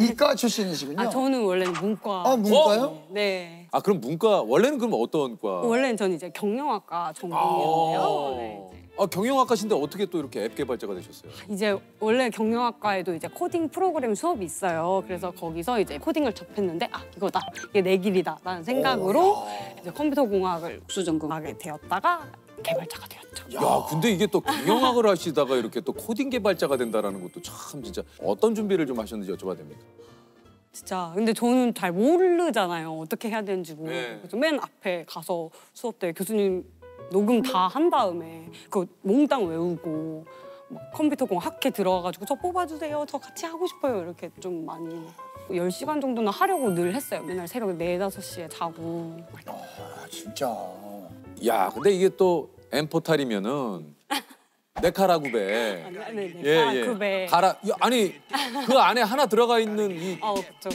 이과 출신이시군요. 아, 저는 원래는 문과. 아, 문과요? 네. 아, 그럼 문과 원래는 그럼 어떤 과? 원래는 저는 이제 경영학과 전공이었는데요. 네, 이제. 아, 경영학과신데 어떻게 또 이렇게 앱 개발자가 되셨어요? 이제 원래 경영학과에도 이제 코딩 프로그램 수업이 있어요. 그래서 거기서 이제 코딩을 접했는데 아, 이거다. 이게 내 길이다라는 생각으로 이제 컴퓨터 공학을 국수 전공하게 되었다가 개발자가 되었죠. 야, 근데 이게 또 경영학을 하시다가 이렇게 또 코딩 개발자가 된다라는 것도 참 진짜 어떤 준비를 좀 하셨는지 여쭤봐도 됩니까? 진짜 근데 저는 잘 모르잖아요. 어떻게 해야 되는지 모르고. 네. 그래서 맨 앞에 가서 수업 때 교수님 녹음 다 한 다음에 그거 몽땅 외우고 막 컴퓨터 공학 학회 들어가가지고 저 뽑아주세요. 저 같이 하고 싶어요. 이렇게 좀 많이 10시간 정도는 하려고 늘 했어요. 맨날 새벽 4, 5시에 자고. 아, 진짜. 야, 근데 이게 또 엠포탈이면은 네카라구베. 네네. 예. 급에. 가라. 야, 아니 그 안에 하나 들어가 있는 이 그쵸.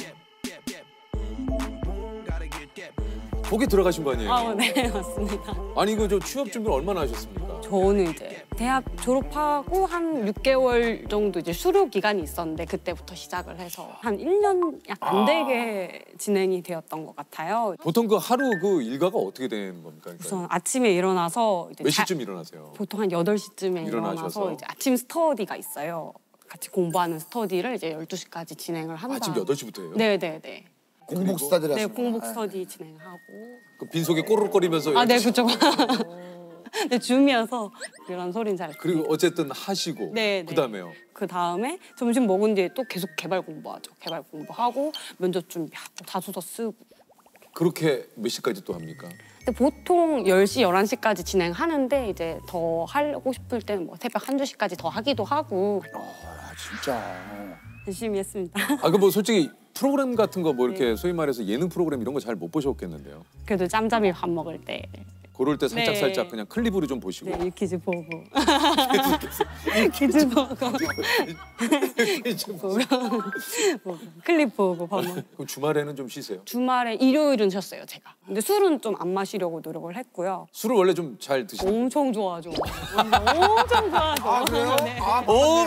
거기 들어가신 거 아니에요? 네, 맞습니다. 아니 이거 저 취업 준비를 얼마나 하셨습니까? 저는 이제 대학 졸업하고 한 6개월 정도 이제 수료 기간이 있었는데 그때부터 시작을 해서 한 1년 약 안 되게 진행이 되었던 것 같아요. 보통 그 하루 그 일과가 어떻게 되는 겁니까? 그러니까 우선 아침에 일어나서 이제 몇 시쯤 일어나세요? 보통 한 8시쯤에 일어나셔서. 일어나서 이제 아침 스터디가 있어요. 같이 공부하는 스터디를 이제 12시까지 진행을 한다. 아침 8시부터 해요? 네네네. 공복 스터디를 네, 하시구나. 공복 스터디 진행하고. 그 빈속에 꼬르륵거리면서 네, 그쵸. 네, 줌이어서 그런 소리는 잘. 그리고 어쨌든 하시고 네. 그다음에요. 그 다음에 점심 먹은 뒤에 또 계속 개발 공부하죠. 개발 공부하고 면접 준비하고 자소서 쓰고. 그렇게 몇 시까지 또 합니까? 근데 보통 10시, 11시까지 진행하는데 이제 더 하고 싶을 때는 뭐 새벽 1, 2시까지 더 하기도 하고 아, 진짜. 열심히 했습니다. 아, 그 뭐 솔직히 프로그램 같은 거 뭐 이렇게 소위 말해서 예능 프로그램 이런 거 잘 못 보셨겠는데요. 그래도 짬짬이 밥 먹을 때 그럴 때 살짝 네. 살짝 그냥 클립으로 좀 보시고. 네, 유퀴즈 보고 퀴즈 보고 클립 보고 밥 먹고. 그럼 주말에는 좀 쉬세요? 주말에 일요일은 쉬었어요, 제가. 근데 술은 좀 안 마시려고 노력을 했고요. 술을 원래 좀 잘 드시나요? 엄청 좋아하죠. 엄청 좋아하죠. 아, 그래요? 네. 아,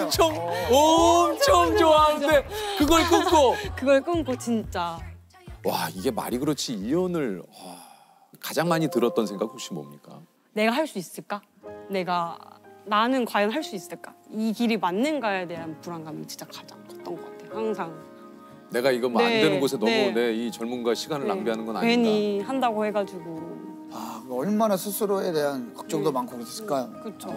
엄청 좋아하는데 그걸 끊고. 그걸 끊고 진짜. 와, 이게 말이 그렇지 1년을 가장 많이 들었던 생각 혹시 뭡니까? 내가 할 수 있을까? 나는 과연 할 수 있을까? 이 길이 맞는가에 대한 불안감이 진짜 가장 컸던 것 같아요. 항상. 내가 이거 뭐 안 네, 되는 곳에 너무 네. 내 이 젊음과 시간을 네. 낭비하는 건 아닌가. 괜히 한다고 해가지고. 아, 얼마나 스스로에 대한 걱정도 많고 그랬을까요? 그렇죠.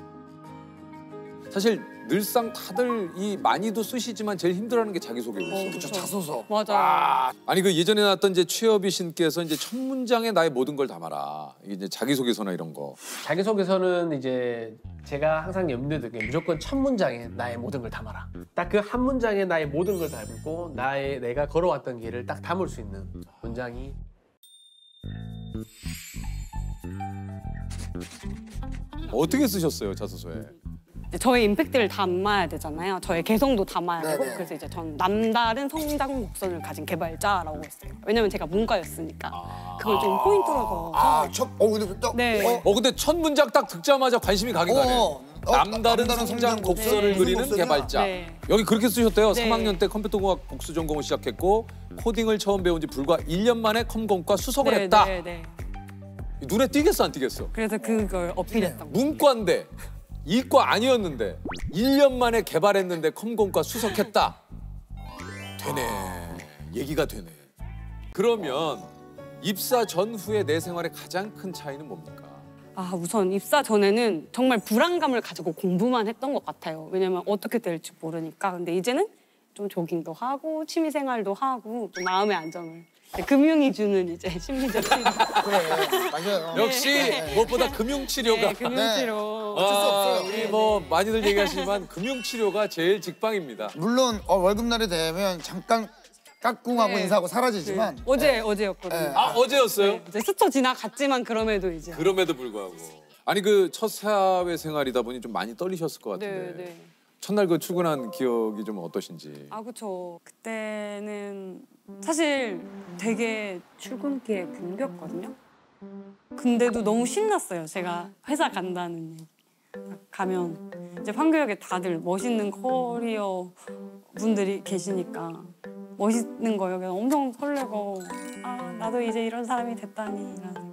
사실 늘상 다들 이 많이도 쓰시지만 제일 힘들어하는 게 자기소개였어요. 그쵸, 자소서. 맞아요. 아니 그 예전에 나왔던 이제 최여비 신께서 이제 첫 문장에 나의 모든 걸 담아라. 이게 이제 자기소개서나 이런 거. 자기소개서는 이제 제가 항상 염두에 두는 게 무조건 첫 문장에 나의 모든 걸 담아라. 딱 그 한 문장에 나의 모든 걸 담고 내가 걸어왔던 길을 딱 담을 수 있는 문장이 어떻게 쓰셨어요, 자소서에? 저의 임팩트를 담아야 되잖아요. 저의 개성도 담아야 되고. 네네. 그래서 이제 전 남다른 성장 곡선을 가진 개발자라고 했어요. 왜냐면 제가 문과였으니까. 그걸 좀 포인트로 더. 근데 또. 네. 근데 첫 문장 딱 듣자마자 관심이 가긴 가네. 남다른 성장 곡선을 네. 그리는 곡선이야. 개발자. 네. 여기 그렇게 쓰셨대요. 네. 3학년 때 컴퓨터공학 복수 전공을 시작했고 코딩을 처음 배운 지 불과 1년 만에 컴공과 수석을 했다. 네. 눈에 띄겠어 안 띄겠어? 그래서 그걸 어필했던 거예요. 문과인데 이과 아니었는데 1년 만에 개발했는데 컴공과 수석했다. 되네. 얘기가 되네. 그러면 입사 전후의 내 생활의 가장 큰 차이는 뭡니까? 우선 입사 전에는 정말 불안감을 가지고 공부만 했던 것 같아요. 왜냐면 어떻게 될지 모르니까. 근데 이제는 좀 조깅도 하고 취미 생활도 하고 좀 마음의 안정을. 금융이 주는 이제 심리적 치료. 그래, 맞아요. 역시 무엇보다 금융치료가 네, 금융치료. 어쩔 수 없어요. 우리 뭐 많이들 얘기하시지만 금융치료가 제일 직방입니다. 물론 월급날이 되면 잠깐 까꿍하고 네. 인사하고 사라지지만 어제였거든요. 네. 어제였어요? 네, 이제 스쳐 지나갔지만 그럼에도 이제. 그럼에도 불구하고. 아니 그 첫 사회생활이다 보니 좀 많이 떨리셨을 것 같은데. 네. 첫날 그 출근한 기억이 좀 어떠신지. 그쵸. 그때는 사실 되게 출근길에 굶겼거든요. 근데도 너무 신났어요. 제가 회사 간다는 얘기. 가면 이제 판교역에 다들 멋있는 커리어 분들이 계시니까 멋있는 거 여기 엄청 설레고 아 나도 이제 이런 사람이 됐다니 이런 생각.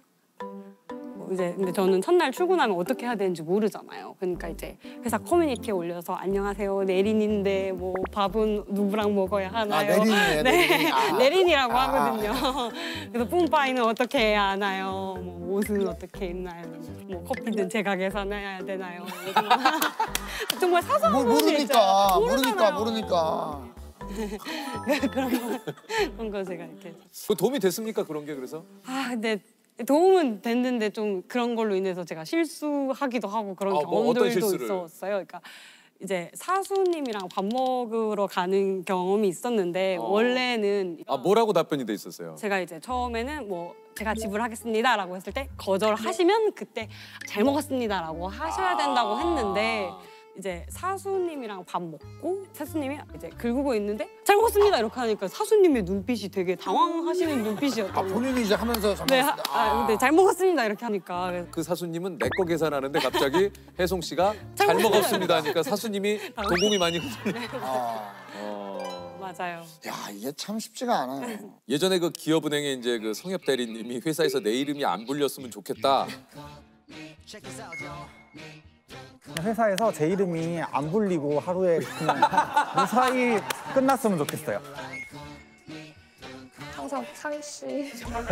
이제 근데 저는 첫날 출근하면 어떻게 해야 되는지 모르잖아요. 그러니까 이제 회사 커뮤니티에 올려서 안녕하세요 내린인데 뭐 밥은 누구랑 먹어야 하나요? 내린이네. 네, 내린이. 아. 내린이라고 하거든요. 그래서 뿜빠이는 어떻게 해야 하나요? 뭐 옷은 어떻게 입나요? 뭐 커피는 제 가게에서 사야 되나요? 정말 사소한 부분이 있잖아요. 모르니까. 그런 거 제가 이렇게 그 도움이 됐습니까 그런 게 그래서? 아 근데 도움은 됐는데 좀 그런 걸로 인해서 제가 실수하기도 하고 그런 뭐 어떤 경험들도 실수를? 있었어요. 그러니까 이제 사수님이랑 밥 먹으러 가는 경험이 있었는데 원래는 아 뭐라고 답변이 돼 있었어요? 제가 이제 처음에는 뭐 제가 지불하겠습니다라고 했을 때 거절하시면 그때 잘 먹었습니다라고 하셔야 된다고 했는데 이제 사수님이랑 밥 먹고 사수님이 이제 긁고 있는데 잘 먹었습니다 이렇게 하니까 사수님의 눈빛이 되게 당황하시는 눈빛이었던 거예요. 본인이 이제 하면서 네, 잘못했다. 근데 잘 먹었습니다 이렇게 하니까 그 사수님은 내 거 계산하는데 갑자기 혜송 씨가 잘 잘 먹었습니다 하니까 사수님이 동공이 많이 흔들려. 맞아요. 야 이게 참 쉽지가 않아요. 예전에 그 기업은행에 이제 그 성엽 대리님이 회사에서 내 이름이 안 불렸으면 좋겠다. 회사에서 제 이름이 안 불리고 하루에 그냥 무사히 끝났으면 좋겠어요. 항상 상희 씨.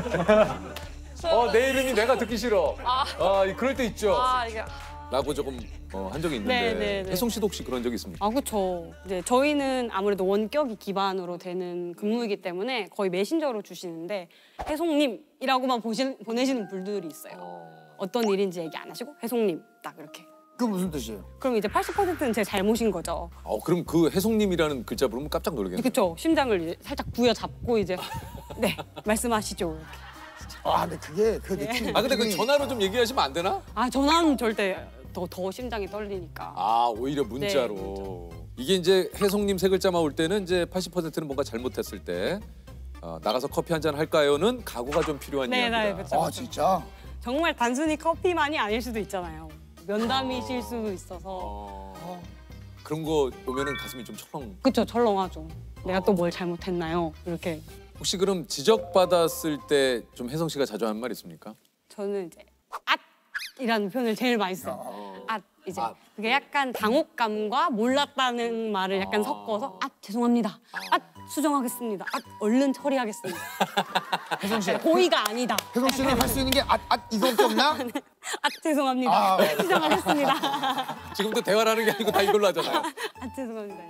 내 이름이 내가 듣기 싫어. 그럴 때 있죠. 이게 라고 조금 한 적이 있는데 네. 혜송 씨도 혹시 그런 적 있습니까? 아 그렇죠. 이제 저희는 아무래도 원격이 기반으로 되는 근무이기 때문에 거의 메신저로 주시는데 혜송님이라고만 보내시는 분들이 있어요. 어떤 일인지 얘기 안 하시고 혜송님 딱 이렇게. 그 무슨 뜻이에요? 그럼 이제 80%는 제 잘못인 거죠. 그럼 그 혜송님이라는 글자 부르면 깜짝 놀라겠네요. 그렇죠. 심장을 이제 살짝 부여잡고 이제 네 말씀하시죠. 이렇게. 근데 그게 그 느낌이. 근데 그 전화로 좀 얘기하시면 안 되나? 아 전화는 절대 더 심장이 떨리니까. 오히려 문자로. 네, 문자. 이게 이제 혜송님 세 글자만 올 때는 이제 80%는 뭔가 잘못했을 때 나가서 커피 한 잔 할까요는 각오가 좀 필요한 이야기다. 그렇죠. 진짜? 정말 단순히 커피만이 아닐 수도 있잖아요. 면담이실 수도 있어서. 그런 거 보면은 가슴이 좀 철렁. 그렇죠. 철렁하죠. 내가 또 뭘 잘못했나요? 이렇게. 혹시 그럼 지적받았을 때 좀 혜성 씨가 자주 하는 말 있습니까? 저는 이제 앗이라는 표현을 제일 많이 써요. 앗 이제 앗. 그게 약간 당혹감과 몰랐다는 말을 약간 섞어서 죄송합니다. 수정하겠습니다. 얼른 처리하겠습니다. 혜성 씨. 고의가 아니다. 혜성 씨는 할 수 있는 게 이거밖에 없나? 죄송합니다. 수정하겠습니다. 지금도 대화를 하는 게 아니고 다 이걸로 하잖아요. 죄송합니다.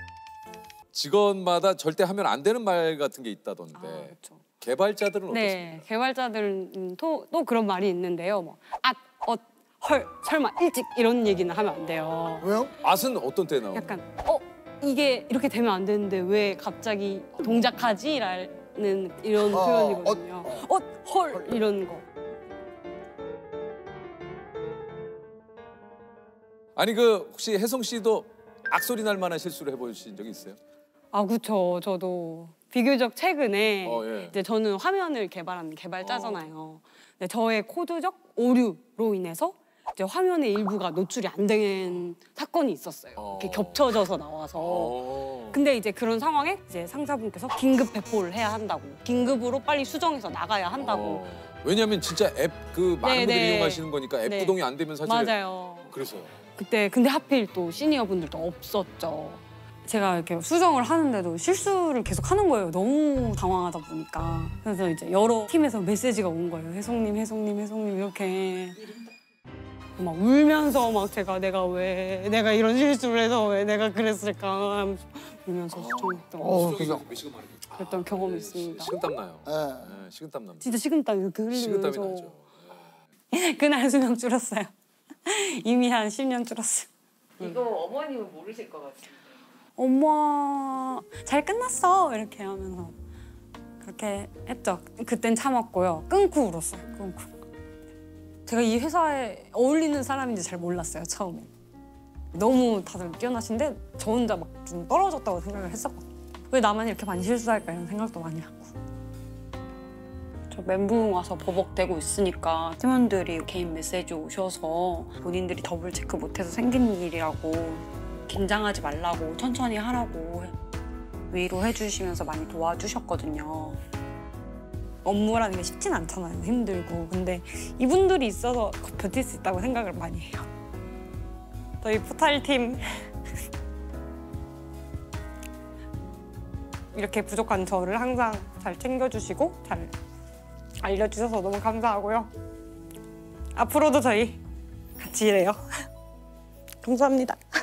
직원마다 절대 하면 안 되는 말 같은 게 있다던데. 그렇죠. 개발자들은 어떻습니까? 네, 개발자들은 또 그런 말이 있는데요. 뭐 헐, 설마 일찍 이런 얘기는 하면 안 돼요. 왜요? 앗은 어떤 때 나오나요? 약간 이게 이렇게 되면 안 되는데 왜 갑자기 동작하지? 라는 이런 표현이거든요. 헐 이런 거. 아니 그 혹시 혜성 씨도 악소리 날 만한 실수를 해보신 적이 있어요? 그렇죠. 저도 비교적 최근에 예. 이제 저는 화면을 개발하는 개발자잖아요. 근데 저의 코드적 오류로 인해서 이제 화면의 일부가 노출이 안 된 사건이 있었어요. 이렇게 겹쳐져서 나와서. 근데 이제 그런 상황에 이제 상사분께서 긴급 배포를 해야 한다고. 긴급으로 빨리 수정해서 나가야 한다고. 왜냐하면 진짜 앱 그 많은 분들이 네. 이용하시는 거니까 앱 네. 구동이 안 되면 사실 맞아요. 그래서 그때 근데 하필 또 시니어 분들도 없었죠. 제가 이렇게 수정을 하는데도 실수를 계속 하는 거예요. 너무 당황하다 보니까. 그래서 이제 여러 팀에서 메시지가 온 거예요. 혜송님 이렇게. 막 울면서 막 내가 이런 실수를 해서 왜 내가 그랬을까 울면서 수정했던 그죠. 그랬던 경험이 있습니다. 식은땀 나요. 예. 네, 식은땀 납니다. 진짜 식은땀 이렇게 식은땀이 흘리면서 나죠. 그날 수명 줄었어요. 이미 한 10년 줄었어요. 이거 어머님은 모르실 것 같아요. 엄마 잘 끝났어 이렇게 하면서 그렇게 했죠. 그땐 참았고요. 끊고 울었어요. 끊고. 제가 이 회사에 어울리는 사람인지 잘 몰랐어요. 처음에. 너무 다들 뛰어나신데 저 혼자 막 좀 떨어졌다고 생각을 했었거든요. 왜 나만 이렇게 많이 실수할까 이런 생각도 많이 하고. 저 멘붕 와서 버벅대고 있으니까 팀원들이 개인 메시지 오셔서 본인들이 더블 체크 못해서 생긴 일이라고 긴장하지 말라고 천천히 하라고 위로해 주시면서 많이 도와주셨거든요. 업무라는 게 쉽진 않잖아요. 힘들고. 근데 이분들이 있어서 버틸 수 있다고 생각을 많이 해요. 저희 포탈팀 이렇게 부족한 저를 항상 잘 챙겨주시고 잘 알려주셔서 너무 감사하고요. 앞으로도 저희 같이 일해요. 감사합니다.